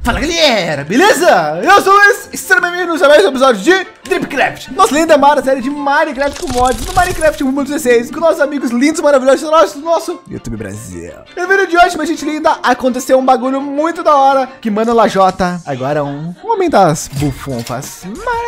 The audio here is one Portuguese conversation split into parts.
Fala galera, beleza? Eu sou o Luiz, sejam bem-vindos a mais um episódio de Dripcraft, nossa lendária série de Minecraft com mods no Minecraft 1.16 com nossos amigos lindos e maravilhosos do nosso YouTube Brasil. No vídeo de hoje, minha gente linda, aconteceu um bagulho muito da hora que Mano Lajota, agora um homem das bufunfas.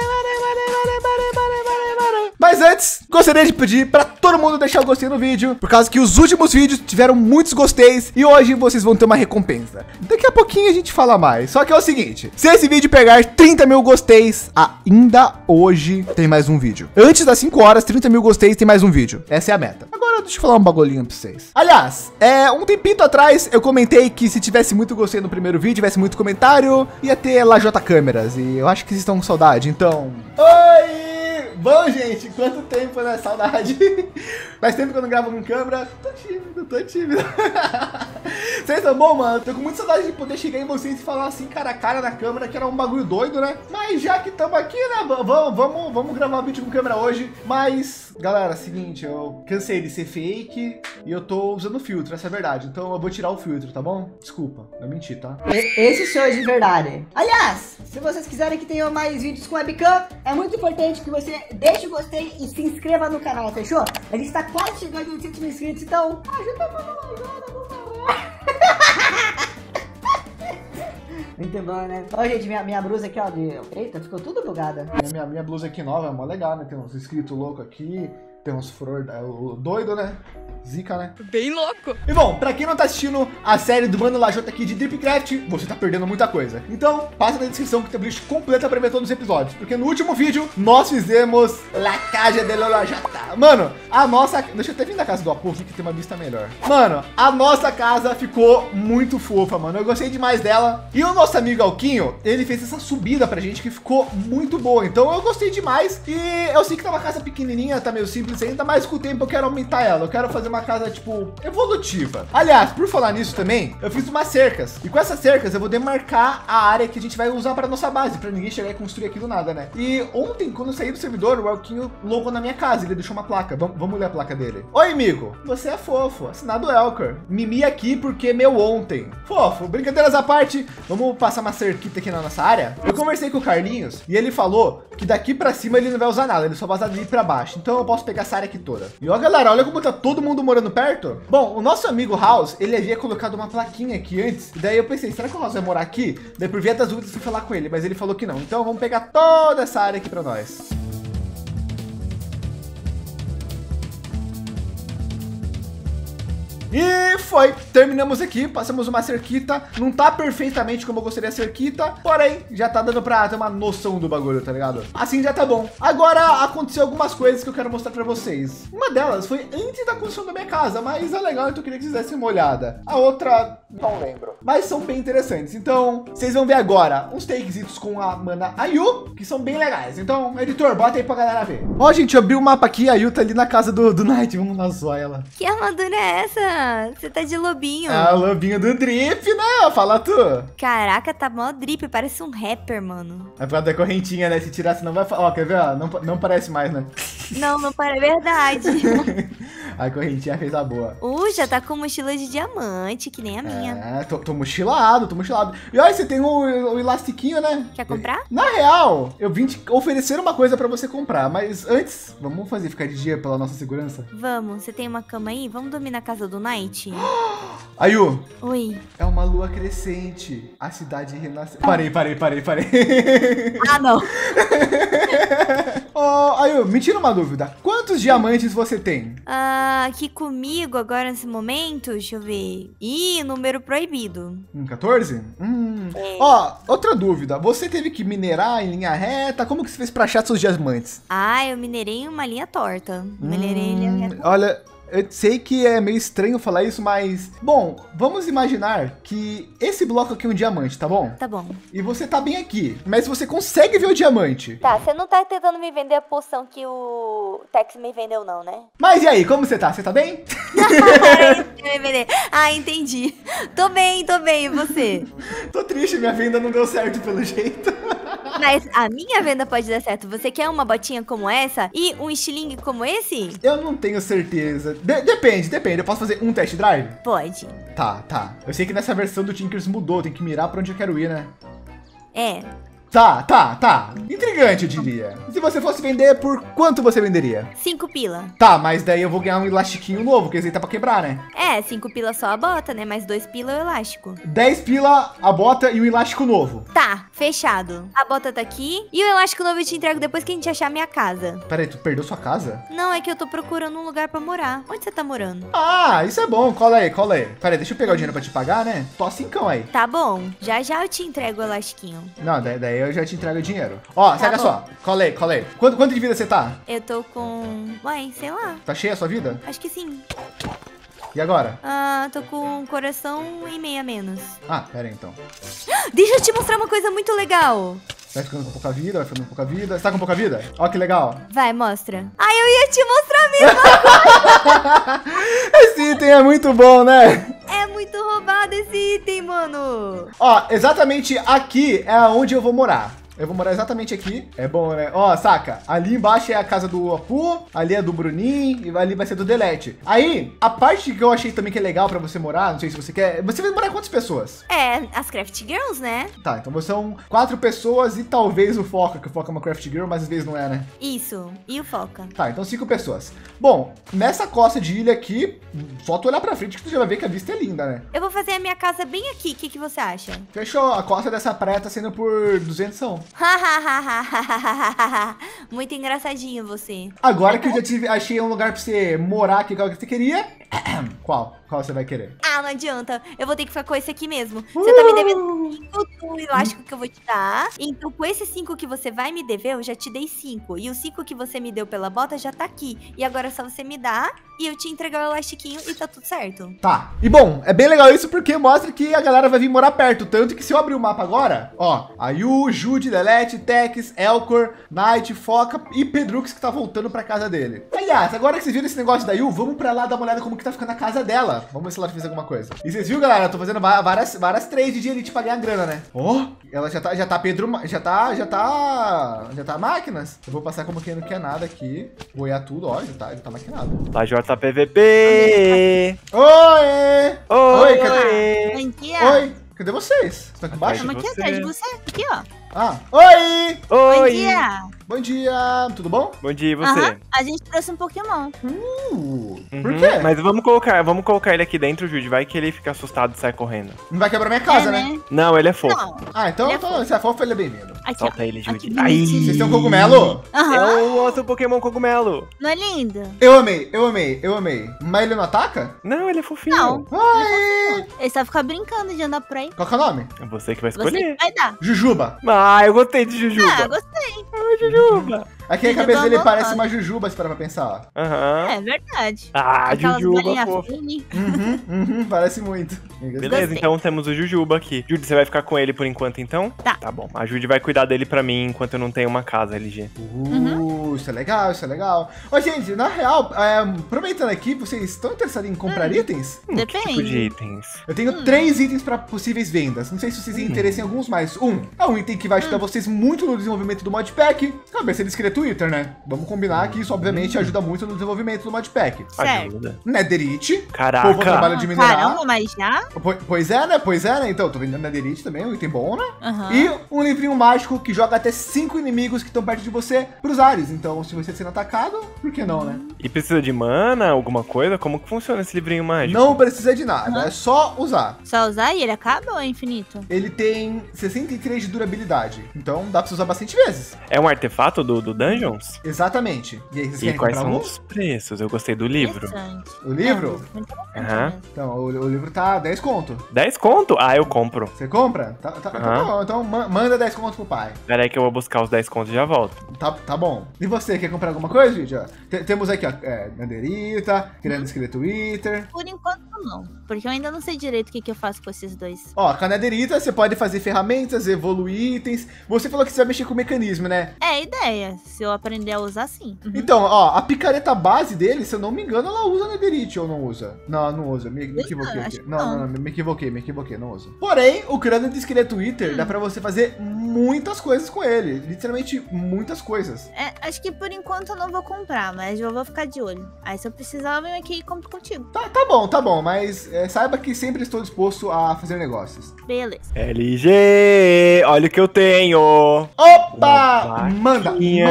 Mas antes, gostaria de pedir para todo mundo deixar o gostei no vídeo, por causa que os últimos vídeos tiveram muitos gosteis e hoje vocês vão ter uma recompensa. Daqui a pouquinho a gente fala mais, só que é o seguinte, se esse vídeo pegar 30 mil gosteis, ainda hoje tem mais um vídeo. Antes das 5 horas, 30 mil gosteis tem mais um vídeo. Essa é a meta. Agora deixa eu falar um bagulhinho pra vocês. Aliás, um tempinho atrás eu comentei que se tivesse muito gostei no primeiro vídeo, tivesse muito comentário, ia ter Lajota Câmeras e eu acho que vocês estão com saudade, então... Oi! Bom, gente, quanto tempo, né? Saudade. Faz tempo que eu não gravo com câmera. Tô tímido. Vocês estão bom, mano? Tô com muita saudade de poder chegar em vocês e falar assim, cara a cara na câmera, que era um bagulho doido, né? Mas já que estamos aqui, né? Vamos gravar um vídeo com câmera hoje. Mas, galera, seguinte, eu cansei de ser fake e eu tô usando filtro, essa é a verdade. Então eu vou tirar o filtro, tá bom? Desculpa, eu menti, tá? Esse sou eu de verdade. Aliás, se vocês quiserem que tenha mais vídeos com webcam, é muito importante que você deixe o gostei e se inscreva no canal, fechou? A gente tá quase chegando em 800 mil inscritos, então ajuda a Mano Lajota, por favor. Muito bom, né? Ó, gente, minha blusa aqui, ó, eita, ficou tudo bugada. Minha blusa aqui nova é mó legal, né? Tem uns escritos loucos aqui, tem uns flor doido, né? Zica, né? Bem louco. E bom, pra quem não tá assistindo a série do Mano Lajota aqui de Dripcraft, você tá perdendo muita coisa. Então, passa na descrição que tem a playlist completa pra ver todos os episódios. Porque no último vídeo, nós fizemos La Casa de Lajota. Mano, a nossa... Deixa eu até vir da casa do Apu aqui que tem uma vista melhor. Mano, a nossa casa ficou muito fofa, mano. Eu gostei demais dela. E o nosso amigo Alquinho, ele fez essa subida pra gente que ficou muito boa. Então eu gostei demais. E eu sei que tá uma casa pequenininha, tá meio simples ainda, mas com o tempo eu quero aumentar ela. Eu quero fazer uma casa, tipo, evolutiva. Aliás, por falar nisso também, eu fiz umas cercas. E com essas cercas eu vou demarcar a área que a gente vai usar para nossa base, para ninguém chegar e construir aqui do nada, né? E ontem, quando eu saí do servidor, o Elquinho logou na minha casa. Ele deixou uma placa. Vamos ler a placa dele. Oi, amigo. Você é fofo. Assinado Elker. Mimi aqui porque meu ontem. Fofo. Brincadeiras à parte, vamos passar uma cerquita aqui na nossa área. Eu conversei com o Carlinhos e ele falou que daqui para cima ele não vai usar nada. Ele só vai usar dali para baixo. Então eu posso pegar essa área aqui toda. E ó, galera, olha como tá todo mundo morando perto. Bom, o nosso amigo House, ele havia colocado uma plaquinha aqui antes. E daí eu pensei, será que o House vai morar aqui? Daí por via das dúvidas fui falar com ele, mas ele falou que não. Então vamos pegar toda essa área aqui para nós. E foi, terminamos aqui, passamos uma cerquita, não tá perfeitamente como eu gostaria a cerquita, porém, já tá dando pra ter uma noção do bagulho, tá ligado? Assim já tá bom. Agora, aconteceu algumas coisas que eu quero mostrar pra vocês. Uma delas foi antes da construção da minha casa, mas é legal, então eu queria que vocês dessem uma olhada. A outra, não lembro. Mas são bem interessantes, então, vocês vão ver agora uns takesitos com a mana Ayu, que são bem legais. Então, editor, bota aí pra galera ver. Ó, gente, eu abri o mapa aqui, a Ayu tá ali na casa do Knight, vamos lá zoar ela. Que armadura é essa? Você tá de lobinho. Ah, lobinho do drip, né? Fala tu. Caraca, tá mó drip, parece um rapper, mano. É por causa da correntinha, né? Se tirar, senão vai... Ó, quer ver? Ó, não parece mais, né? Não parece verdade. A correntinha fez a boa. Já tá com mochila de diamante, que nem a minha. É, tô mochilado. E olha, você tem o elastiquinho, né? Quer comprar? Na real, eu vim te oferecer uma coisa pra você comprar, mas antes, vamos fazer ficar de dia pela nossa segurança? Vamos, você tem uma cama aí? Vamos dormir na casa do Knight? Ayu. Oi. É uma lua crescente. A cidade renasceu. Parei. Ah, não. Ayu, me tira uma dúvida. Quantos diamantes você tem? Aqui comigo agora nesse momento, deixa eu ver. Ih, número proibido. 14? É. Ó, outra dúvida. Você teve que minerar em linha reta? Como que você fez pra achar seus diamantes? Eu minerei em uma linha torta. Minerei em linha reta. Olha... Eu sei que é meio estranho falar isso, mas... Bom, vamos imaginar que esse bloco aqui é um diamante, tá bom? Tá bom. E você tá bem aqui, mas você consegue ver o diamante. Tá, você não tá tentando me vender a poção que o Tex me vendeu não, né? Mas e aí, como você tá? Você tá bem? Entendi. Tô bem, e você? Tô triste, minha venda não deu certo pelo jeito. Mas a minha venda pode dar certo. Você quer uma botinha como essa e um estilingue como esse? Eu não tenho certeza. Depende. Eu posso fazer um test drive? Pode. Tá. Eu sei que nessa versão do Tinkers mudou, tem que mirar pra onde eu quero ir, né? É. Tá. Intrigante, eu diria. Se você fosse vender, por quanto você venderia? 5 pila. Tá, mas daí eu vou ganhar um elastiquinho novo, que esse aí tá pra quebrar, né? É, 5 pila só a bota, né? Mais 2 pila o elástico. 10 pila a bota e um elástico novo. Tá, fechado. A bota tá aqui e o elástico novo eu te entrego depois que a gente achar a minha casa. Pera aí, tu perdeu sua casa? Não, é que eu tô procurando um lugar pra morar. Onde você tá morando? Ah, isso é bom. Cola aí. Pera aí, deixa eu pegar o dinheiro pra te pagar, né? Tô cincão aí. Tá bom, já eu te entrego o elastiquinho. Não, daí eu já te entrego o dinheiro. Ó, saca só. Cola aí. Quanto de vida você tá? Eu tô com... Ué, sei lá. Tá cheia a sua vida? Acho que sim. E agora? Ah, tô com um coração e meia menos. Ah, pera aí então. Deixa eu te mostrar uma coisa muito legal. Vai ficando com pouca vida, vai ficando com pouca vida. Você tá com pouca vida? Ó, que legal. Vai, mostra. Ah, eu ia te mostrar mesmo. Esse item é muito bom, né? É muito roubado esse item, mano. Ó, exatamente aqui é onde eu vou morar. Eu vou morar exatamente aqui. É bom, né? Ó, saca? Ali embaixo é a casa do Apu, ali é do Bruninho e ali vai ser do Delete. Aí, a parte que eu achei também que é legal pra você morar, não sei se você quer... Você vai morar com quantas pessoas? É, as Craft Girls, né? Tá, então são 4 pessoas e talvez o Foca, que o Foca é uma Craft Girl, mas às vezes não é, né? Isso, e o Foca. Tá, então 5 pessoas. Bom, nessa costa de ilha aqui, só tu olhar pra frente que tu já vai ver que a vista é linda, né? Eu vou fazer a minha casa bem aqui, o que você acha? Fechou, a costa dessa praia tá sendo por 200 são. Muito engraçadinho você. Agora que eu já achei um lugar pra você morar aqui, qual que você queria? Qual? Qual você vai querer? Ah, não adianta. Eu vou ter que ficar com esse aqui mesmo. Você tá me devendo 5 do elástico que eu vou te dar. Então, com esses 5 que você vai me dever, eu já te dei 5. E os 5 que você me deu pela bota já tá aqui. E agora é só você me dar e eu te entregar o elastiquinho e tá tudo certo. Tá. E bom, é bem legal isso porque mostra que a galera vai vir morar perto. Tanto que se eu abrir o mapa agora, ó, a Yu, Jude, Delete, Tex, Elcor, Knight, Foca e Pedrux que tá voltando pra casa dele. Aliás, agora que vocês viram esse negócio da Yu, vamos pra lá dar uma olhada como que tá ficando a casa dela. Vamos ver se ela fez alguma coisa. E vocês viram, galera? Eu tô fazendo várias trades de elite pra ganhar grana, né? Ó, ela já tá Pedro, já tá máquinas. Eu vou passar como quem não quer nada aqui. Vou olhar tudo, ó, já tá maquinado. Tá JPVP! Oi! Oi, cadê? Bom dia. Oi, cadê vocês? Estão aqui embaixo? Estamos aqui atrás de você. Aqui, ó. Ah, oi! Bom Oi! dia. Bom dia, tudo bom? Bom dia, e você? Aham, a gente trouxe um Pokémon. Por Uhum, quê? Mas vamos colocar ele aqui dentro, Jude. Vai que ele fica assustado e sai correndo. Não vai quebrar minha casa, né? Não, ele é fofo. Não. Ah, então, Ele é se é fofo, ele é bem-vindo. Aqui, ó. Solta ele, Jude. Aqui, Ai! bonitinho. Vocês têm um cogumelo? Aham. É o outro Pokémon cogumelo. Não é lindo? Eu amei. Mas ele não ataca? Não, ele é fofinho. Não. Ai! Ele só fica brincando de andar por aí. Qual que é o nome? É você que vai Você escolher. que vai dar. Jujuba. Ah, eu gostei de Jujuba. Ah, gostei. Jujuba. Aqui a Jujuba cabeça dele é uma parece foda. uma jujuba, se parar pra pensar. Aham. É verdade. Ah, Aquelas Jujuba, galinhas fofo. fine. Parece muito. Beleza, Gostei. então temos o Jujuba aqui. Jude, você vai ficar com ele por enquanto, então? Tá. Tá bom. A Jude vai cuidar dele pra mim enquanto eu não tenho uma casa, LG. Isso é legal. Ô, gente, na real, aproveitando aqui, vocês estão interessados em comprar itens? Que tipo de Depende. itens? Eu tenho 3 itens para possíveis vendas. Não sei se vocês têm interesse em alguns, mas é um item que vai ajudar vocês muito no desenvolvimento do modpack. Cabeça de inscrito Twitter, né? Vamos combinar que isso, obviamente, ajuda muito no desenvolvimento do modpack. Certo. Ajuda. Netherite. Caraca. Povo trabalho de minerar. Caramba, mas já? Pois é, né? Então, tô vendendo Netherite também, um item bom, né? Aham. E um livrinho mágico que joga até 5 inimigos que estão perto de você pros ares. Então, se você sendo atacado, por que não, né? E precisa de mana, alguma coisa? Como que funciona esse livrinho mágico? Não precisa de nada, é só usar. Só usar e ele acaba ou é infinito? Ele tem 63 de durabilidade, então dá pra você usar bastante vezes. É um artefato do Dungeons? Exatamente. E aí, vocês E querem quais comprar são um? os preços? Eu gostei do livro. Interessante. O livro? É, muito interessante Aham. mesmo. Então, o livro tá 10 conto. 10 conto? Ah, eu compro. Você compra? Tá Aham. bom, então manda 10 conto pro pai. Pera aí que eu vou buscar os 10 contos e já volto. Tá bom. E você, quer comprar alguma coisa, gente? Ó, temos aqui, ó, Nanderita, querendo inscrever Twitter. Por enquanto não, porque eu ainda não sei direito o que eu faço com esses dois. Ó, com a Netherita você pode fazer ferramentas, evoluir itens. Você falou que você vai mexer com o mecanismo, né? É a ideia, se eu aprender a usar, sim. Uhum. Então, ó, a picareta base dele, se eu não me engano, ela usa Netherite ou não usa? Não usa. Me equivoquei acho aqui. que Não, me equivoquei, não usa. Porém, o crânio de esqueleto Twitter dá pra você fazer muitas coisas com ele. Literalmente muitas coisas. Acho que por enquanto eu não vou comprar, mas eu vou ficar de olho. Aí se eu precisar, eu venho aqui e compro contigo. Tá bom, mas saiba que sempre estou disposto a fazer negócios. Beleza. LG, olha o que eu tenho. Opa! Manda.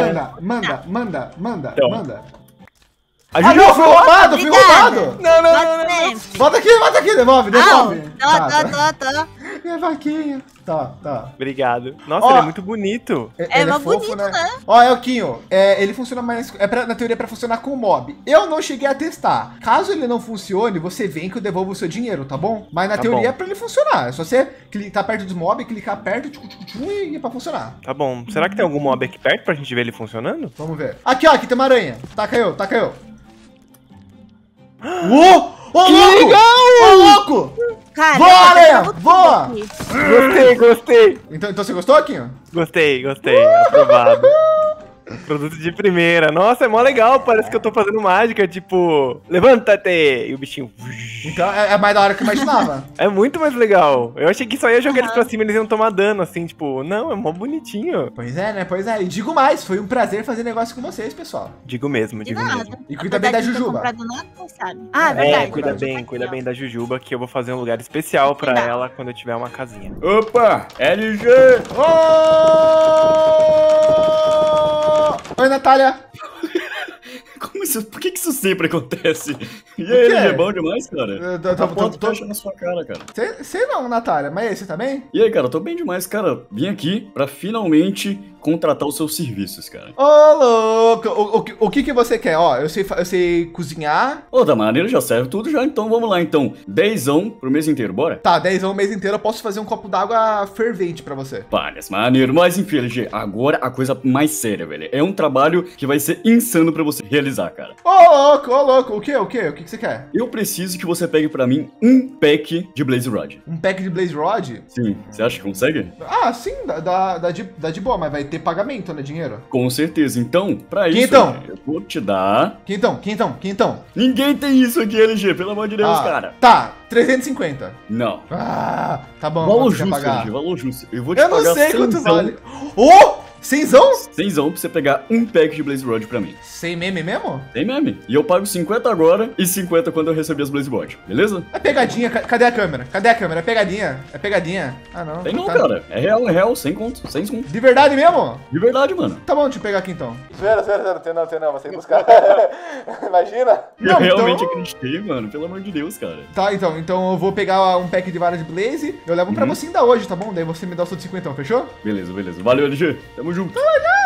A Ah, Juju, não, fui roubado, fui Obrigada. roubado. Não. Volta aqui, devolve. Tô. Minha vaquinha. Tá. Obrigado. Nossa, Ó, ele é muito bonito. Ele mas bonito, né? Ó, Elquinho, ele funciona mais. Na teoria, pra funcionar com o mob. Eu não cheguei a testar. Caso ele não funcione, você vem que eu devolvo o seu dinheiro, tá bom? Mas na Tá teoria bom. é pra ele funcionar. É só você tá perto dos mob, clicar perto, e é pra funcionar. Tá bom. Será que tem algum mob aqui perto pra gente ver ele funcionando? Vamos ver. Aqui, ó, aqui tem uma aranha. Taca eu. Ô, louco! Ô, louco! Cara, Voa, eu tô aranha, pegando tudo voa! aqui. Gostei. Então você gostou, Aquinho? Gostei. Aprovado. Produto de primeira. Nossa, é mó legal. Parece que eu tô fazendo mágica, tipo, levanta-te! E o bichinho. Então é mais da hora que eu imaginava. É muito mais legal. Eu achei que só ia jogar eles pra cima e eles iam tomar dano, assim, tipo, não, é mó bonitinho. Pois é, né? E digo mais, foi um prazer fazer negócio com vocês, pessoal. Digo mesmo. De nada. E cuida bem da Apesar de não ter Jujuba. comprado nada, quem sabe. Ah, é verdade. Cuida bem da Jujuba, que eu vou fazer um lugar especial pra Cuidado. ela quando eu tiver uma casinha. Opa, LG! Oi, Natália. Como isso? Por que isso sempre acontece? E quê? aí, LG, bom demais, cara? Eu A foto fecha na sua cara, cara. Sei não, Natália, mas e aí, você tá bem? E aí, cara, eu tô bem demais, cara. Vim aqui pra finalmente contratar os seus serviços, cara. Ô, louco. O que você quer? Ó, eu sei cozinhar. Ô, da maneira já serve tudo já, então vamos lá, então. 10ão pro mês inteiro, bora? Tá, 10 o mês inteiro eu posso fazer um copo d'água fervente pra você. Parece maneiro, mas enfim, LG, agora a coisa mais séria, velho. É um trabalho que vai ser insano pra você realizar, cara. Ô, louco. O que que você quer? Eu preciso que você pegue pra mim um pack de Blaze Rod. Um pack de Blaze Rod? Sim, você acha que consegue? Ah, sim, dá de boa, mas vai ter pagamento, né? Dinheiro. Com certeza. Então, pra isso, Quintão. LG, eu vou te dar... Quintão. Ninguém tem isso aqui, LG, pelo amor de Deus, cara. Tá, 350. Não. Ah, tá bom. Valor quanto você quer justo, pagar? LG, valor justo. Eu vou te Eu não pagar sei quanto 100zão, vale. Ô, 100zão? 100zão pra você pegar um pack de Blaze Rod pra mim. Sem meme mesmo? Tem meme. E eu pago 50 agora e 50 quando eu receber as Blaze Rod, beleza? É pegadinha, cadê a câmera? É pegadinha. Ah, não. Tem não, tá. cara. É real, sem conto, sem conto. De verdade mesmo? De verdade, mano. Tá bom, deixa eu pegar aqui então. Zero, tem não, você tem que buscar. Imagina. Eu realmente acreditei, mano. Pelo amor de Deus, cara. Tá, então eu vou pegar um pack de vara de Blaze, eu levo pra você ainda hoje, tá bom? Daí você me dá o seu 50, fechou? Beleza. Valeu, LG. Tamo junto.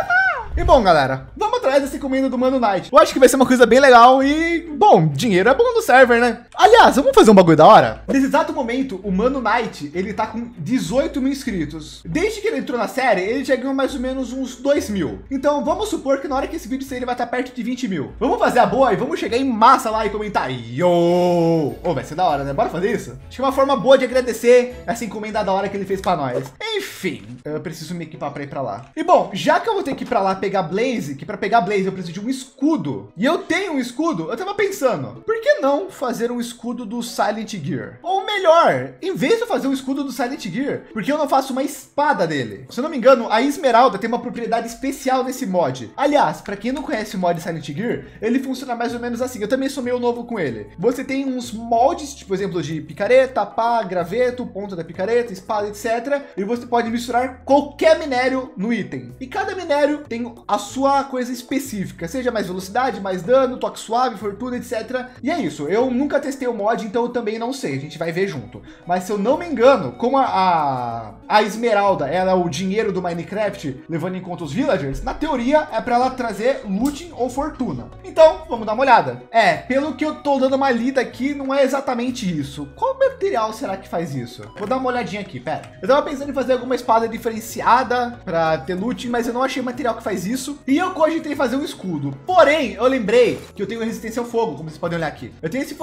E bom, galera, vamos atrás dessa encomenda do Mano Knight. Eu acho que vai ser uma coisa bem legal e, bom, dinheiro é bom no server, né? Aliás, vamos fazer um bagulho da hora? Nesse exato momento, o Mano Knight, ele tá com 18 mil inscritos. Desde que ele entrou na série, ele já ganhou mais ou menos uns 2 mil. Então, vamos supor que na hora que esse vídeo sair, ele vai estar perto de 20 mil. Vamos fazer a boa e vamos chegar em massa lá e comentar. Yo! Ô, vai ser da hora, né? Bora fazer isso? Acho que é uma forma boa de agradecer essa encomenda da hora que ele fez pra nós. Enfim, eu preciso me equipar pra ir pra lá. E bom, já que eu vou ter que ir pra lá pegar Blaze, que pra pegar Blaze eu preciso de um escudo, e eu tenho um escudo, eu tava pensando, por que não fazer um escudo do Silent Gear? Ou melhor, em vez de eu fazer um escudo do Silent Gear, por que eu não faço uma espada dele? Se eu não me engano, a Esmeralda tem uma propriedade especial nesse mod. Aliás, pra quem não conhece o mod Silent Gear, ele funciona mais ou menos assim, eu também sou meio novo com ele. Você tem uns moldes, tipo, por exemplo, de picareta, pá, graveto, ponta da picareta, espada, etc. E você pode misturar qualquer minério no item. E cada minério tem a sua coisa específica, seja mais velocidade, mais dano, toque suave, fortuna, etc. E é isso, eu nunca testei o mod, então eu também não sei, a gente vai ver junto. Mas se eu não me engano, como a Esmeralda, ela é o dinheiro do Minecraft, levando em conta os villagers, na teoria é para ela trazer looting ou fortuna. Então, vamos dar uma olhada. Pelo que eu tô dando uma lida aqui, não é exatamente isso. Qual material será que faz isso? Vou dar uma olhadinha aqui, pera. Eu tava pensando em fazer alguma espada diferenciada para ter looting, mas eu não achei material que faz isso. E eu cogitei fazer um escudo. Porém, eu lembrei que eu tenho resistência ao fogo, como vocês podem olhar aqui. Eu tenho esse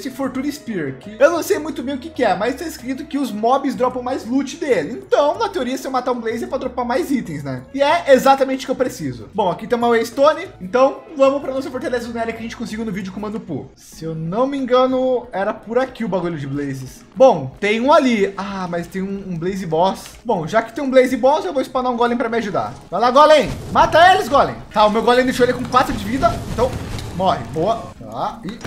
esse Fortune Spear, que eu não sei muito bem o que que é, mas tá escrito que os mobs dropam mais loot dele. Então, na teoria, se eu matar um Blaze é pra dropar mais itens, né? E é exatamente o que eu preciso. Bom, aqui tem uma Waystone, então vamos pra nossa fortaleza lunária que a gente conseguiu no vídeo Comando Poo. Se eu não me engano, era por aqui o bagulho de Blazes. Bom, tem um ali. Ah, mas tem um Blaze Boss. Bom, já que tem um Blaze Boss, eu vou spawnar um Golem pra me ajudar. Vai lá, Golem. Mata eles, Golem. Tá, o meu Golem deixou ele com 4 de vida, então morre. Boa. Tá, e...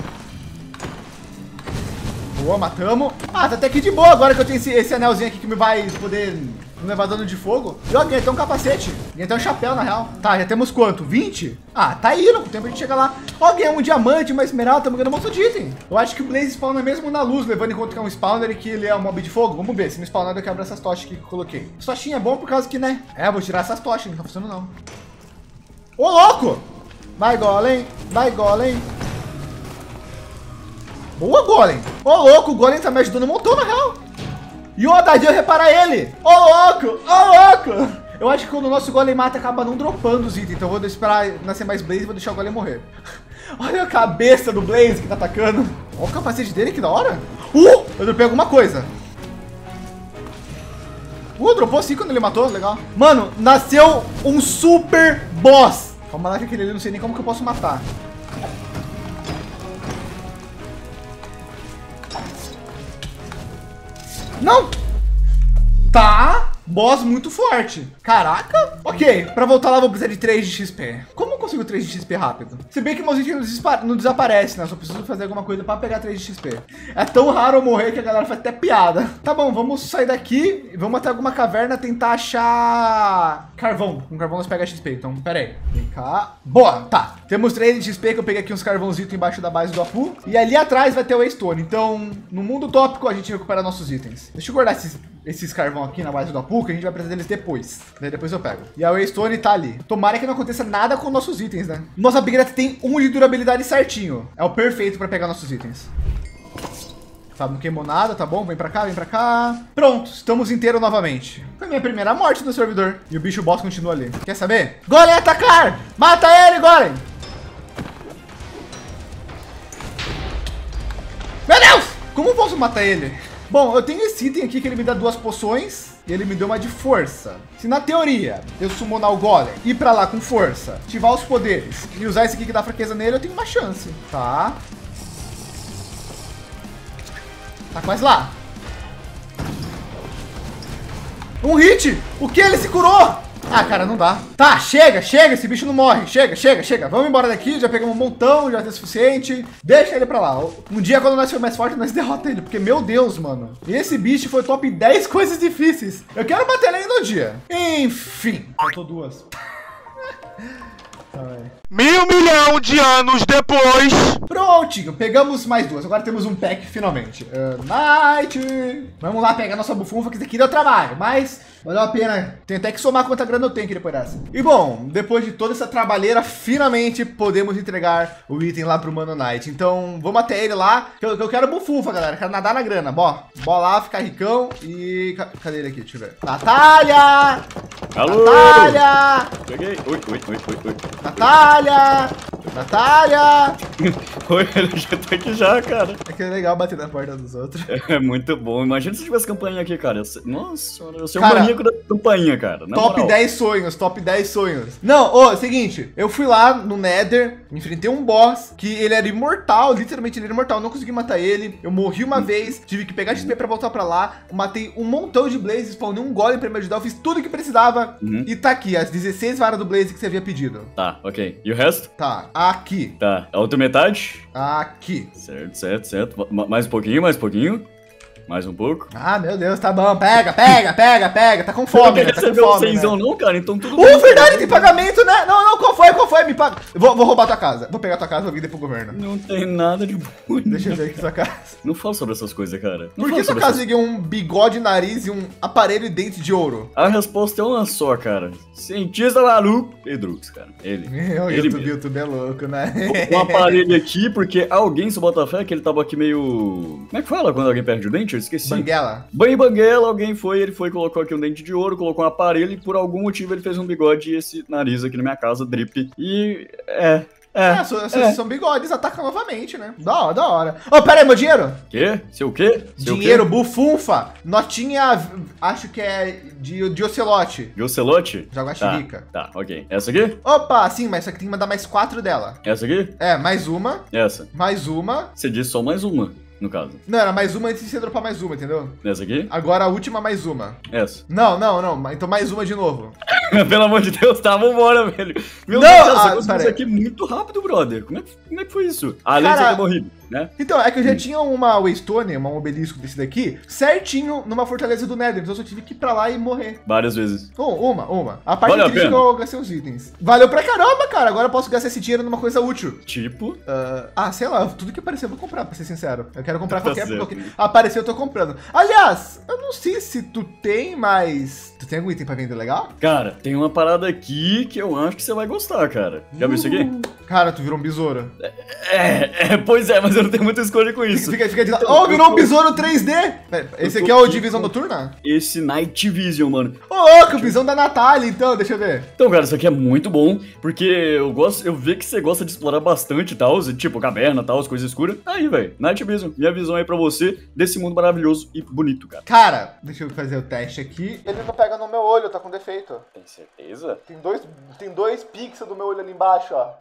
Boa, matamos. Ah, tá até aqui de boa agora que eu tenho esse anelzinho aqui que me vai poder me levar dano de fogo. E ó, ganhei até um capacete. Ganhei até um chapéu, na real. Tá, já temos quanto? 20? Ah, tá indo. Com o tempo a gente chega lá. Ó, ganhei um diamante, uma esmeralda. Estamos ganhando um monte de item. Eu acho que o Blaze spawna mesmo na luz, levando em conta que é um spawner e que ele é um mob de fogo. Vamos ver. Se não spawnar, eu quebro essas tochas aqui que eu coloquei. Essa tochinha é bom por causa que, né? É, vou tirar essas tochas. Não tá funcionando, não. Ô, louco! Vai, Golem. Vai, Golem. Boa, Golem. Ô, louco, o Golem tá me ajudando um montão, na real. E o Dadinho repara ele. Ô, louco. Ô, louco. Eu acho que quando o nosso Golem mata, acaba não dropando os itens. Então eu vou esperar nascer mais Blaze e vou deixar o Golem morrer. Olha a cabeça do Blaze que tá atacando. Olha o capacete dele, que da hora. Eu dropei alguma coisa. Dropou 5 quando ele matou, legal. Mano, nasceu um super boss. Calma lá que aquele ali, não sei nem como que eu posso matar. Não! Tá, boss muito forte. Caraca. Ok, pra voltar lá vou precisar de 3 de XP. Como eu consigo 3 de XP rápido? Se bem que meus itens não desaparecem, né? Só preciso fazer alguma coisa pra pegar 3 de XP. É tão raro eu morrer que a galera faz até piada. Tá bom, vamos sair daqui e vamos até alguma caverna tentar achar carvão. Com carvão nós pega XP, então pera aí. Vem cá. Boa, tá. Temos 3 de XP que eu peguei aqui uns carvãozitos embaixo da base do Apu. E ali atrás vai ter o Waystone. Então, no mundo tópico a gente recupera nossos itens. Deixa eu guardar esses carvão aqui na base do Apu, que a gente vai precisar deles depois. Daí depois eu pego. E a Waystone tá ali. Tomara que não aconteça nada com nossos itens, né? Nossa upgrade tem 1 de durabilidade certinho. É o perfeito para pegar nossos itens. Tá, não queimou nada, tá bom? Vem pra cá, vem pra cá. Pronto, estamos inteiros novamente. Foi minha primeira morte no servidor. E o bicho boss continua ali. Quer saber? Golem atacar! Mata ele, Golem! Meu Deus! Como eu posso matar ele? Bom, eu tenho esse item aqui que ele me dá 2 poções e ele me deu uma de força. Se na teoria eu summonar o Golem, ir pra lá com força, ativar os poderes e usar esse aqui que dá fraqueza nele, eu tenho uma chance. Tá. Tá quase lá. Um hit! O que? Ele se curou! Ah, cara, não dá. Tá, chega, esse bicho não morre. Chega. Vamos embora daqui, já pegamos um montão, já tem suficiente. Deixa ele pra lá. Um dia, quando nós for mais forte, nós derrota ele. Porque, meu Deus, mano. Esse bicho foi top 10 coisas difíceis. Eu quero bater ele ainda no dia. Enfim. Faltou 2. Mil milhão de anos depois. Prontinho, pegamos mais 2. Agora temos um pack finalmente. Night. Vamos lá pegar nossa bufunfa, que isso aqui deu trabalho, mas valeu a pena. Tem até que somar quanta grana eu tenho aqui depois dessa. E bom, depois de toda essa trabalheira, finalmente podemos entregar o item lá pro Mano Knight. Então vamos até ele lá, que eu quero bufunfa, galera. Quero nadar na grana. Bora lá, ficar ricão. E cadê ele aqui? Deixa eu ver. Natália! Alô! Natália! Peguei. Oi. Natália! Oi, ele já tá aqui já, cara. É que é legal bater na porta dos outros. É muito bom. Imagina se tivesse campainha aqui, cara. Nossa, eu sou Cara, um maníaco da campainha, cara. Na Top moral. 10 sonhos, top 10 sonhos. Não, seguinte, eu fui lá no Nether, enfrentei um boss que ele era imortal, literalmente ele era imortal, eu não consegui matar ele. Eu morri uma vez, tive que pegar XP pra voltar pra lá, matei um montão de Blaze, spawnei um Golem pra me ajudar, eu fiz tudo que precisava e tá aqui, as 16 varas do Blaze que você havia pedido. Tá, ok. E o resto? Tá, aqui. Tá, a outra metade? Aqui. Certo. Mais um pouquinho. Mais um pouco. Ah, meu Deus, tá bom. Pega. Tá com fome, Você né? Tá com recebeu fome, cenzão né? não, cara? Então tudo bem. Verdade, tem pagamento, né? Não, qual foi? Me paga. Vou roubar tua casa. Vou pegar tua casa e vou vender pro governo. Não tem nada de bom. Deixa eu ver aqui sua casa. Não fala sobre essas coisas, cara. Não Por fala que sua sobre casa ganhou um bigode, nariz e um aparelho e dente de ouro? A resposta é uma só, cara. Cientista maluco. Pedrux, cara. Ele. YouTube é louco, né? Um aparelho aqui, porque alguém se bota fé que ele tava aqui meio... Como é que fala quando alguém perde o dente? Eu esqueci. Banguela. Banguela, ele foi, colocou aqui um dente de ouro, colocou um aparelho e por algum motivo ele fez um bigode e esse nariz aqui na minha casa, drip. E São bigodes, atacam novamente, né? Da hora. Ô, pera aí, meu dinheiro. Quê? Seu quê? Dinheiro, bufunfa. Notinha, acho que é de ocelote. De ocelote? Jaguatirica. Tá, ok. Essa aqui? Opa, sim, mas só que tem que mandar mais 4 dela. Essa aqui? É, mais uma. Essa. Mais uma. Você disse só mais uma, no caso. Não, era mais uma antes de você dropar mais uma, entendeu? Essa aqui? Agora a última mais uma. Essa. Não. Então mais uma de novo. Pelo amor de Deus, tá, vambora, velho. Meu Não, Deus, você pera conseguiu aí. isso aqui muito rápido, brother. Como é que foi isso? Além de você ter morrido, né? Então, é que eu já tinha uma Waystone, um obelisco desse daqui, certinho numa fortaleza do Nether. Então eu só tive que ir pra lá e morrer. Várias vezes. Uma. A parte Valeu a triste é que pena. eu gastei os itens. Valeu pra caramba, cara. Agora eu posso gastar esse dinheiro numa coisa útil. Tipo... Sei lá, tudo que aparecer eu vou comprar, pra ser sincero. Eu quero comprar Tá qualquer... certo. Aparecer eu tô comprando. Aliás, eu não sei se tu tem mais... Tu tem algum item pra vender legal? Cara, tem uma parada aqui que eu acho que você vai gostar, cara. Já viu isso aqui? Cara, tu virou um besouro. Pois é, mas eu não tenho muita escolha com isso. Fica de lado. Oh, virou um besouro 3D! Esse aqui é o Divisão Noturna? Esse Night Vision, mano. Ô, louco, visão da Natália, então, deixa eu ver. Então, cara, isso aqui é muito bom, porque eu vejo que você gosta de explorar bastante e tal, tipo caverna e tal, coisas escuras. Aí, velho, Night Vision, minha visão aí pra você desse mundo maravilhoso e bonito, cara. Cara, deixa eu fazer o teste aqui. Ele não pega no meu olho, tá com defeito. Tem certeza? Tem dois pixels do meu olho ali embaixo, ó.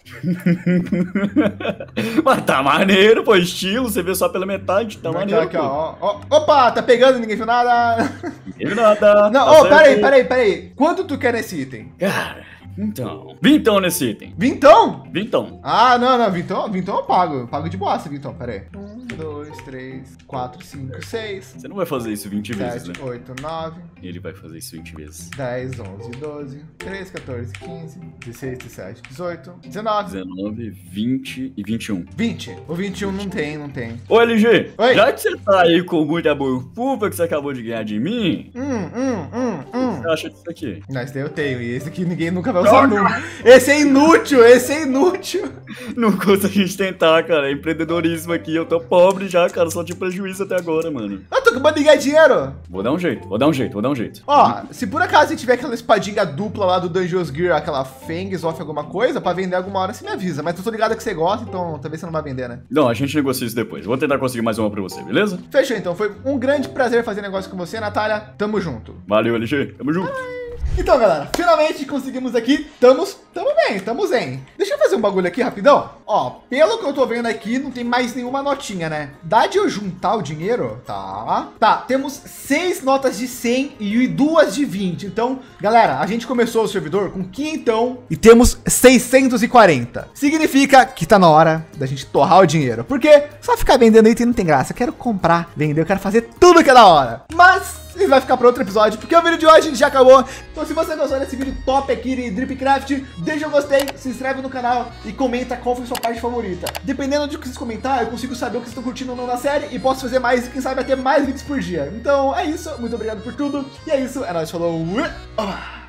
Mas tá maneiro, pô, estilo, você vê só pela metade, tá maneiro, Aqui, ó. Opa, tá pegando, ninguém viu nada. Não nada. Não, tá certo. peraí. Quanto tu quer nesse item? Cara, então... Vintão nesse item. Vintão? Vintão. Ah, não, vintão eu pago. Eu pago de bosta, vintão, peraí. 1, 2, 3, 4, 5, 6, Você não vai fazer isso 20 vezes, 7, né? 8, 9, Ele vai fazer isso 20 vezes. 10, 11, 12, 13, 14, 15, 16, 17, 18, 19, 19, 20 e 21. 20. O 21 não tem. Ô, LG, Oi. já que você tá aí com muita burfufa que você acabou de ganhar de mim, o que você acha disso aqui? Não, esse daí eu tenho. E esse aqui ninguém nunca vai usar nunca. Esse é inútil. Não custa a gente tentar, cara. É empreendedorismo aqui. Eu tô pobre já, cara. Só tive prejuízo até agora, mano. Eu tô acabando de ganhar dinheiro. Vou dar um jeito. Ó, se por acaso tiver aquela espadinha dupla lá do Dungeons Gear, aquela Fangs off alguma coisa, pra vender alguma hora, você me avisa. Mas eu tô ligado que você gosta, então talvez você não vai vender, né? Não, a gente negocia isso depois. Vou tentar conseguir mais uma pra você, beleza? Fechou, então. Foi um grande prazer fazer negócio com você, Natália. Tamo junto. Valeu, LG. Tamo junto. Então, galera, finalmente conseguimos aqui. Tamo zen. Deixa eu fazer um bagulho aqui rapidão. Ó, pelo que eu tô vendo aqui, não tem mais nenhuma notinha, né? Dá de eu juntar o dinheiro? Tá, temos 6 notas de 100 e 2 de 20. Então, galera, a gente começou o servidor com 500 e temos 640. Significa que tá na hora da gente torrar o dinheiro. Porque só ficar vendendo item não tem graça. Eu quero comprar, vender, eu quero fazer tudo que é da hora. Mas... isso vai ficar para outro episódio, porque o vídeo de hoje já acabou. Então se você gostou desse vídeo top aqui de Dripcraft, deixa um gostei, se inscreve no canal e comenta qual foi sua parte favorita. Dependendo do que vocês comentar, eu consigo saber o que vocês estão curtindo ou não na série e posso fazer mais e quem sabe até mais vídeos por dia. Então é isso, muito obrigado por tudo. E é isso, é nóis, falou!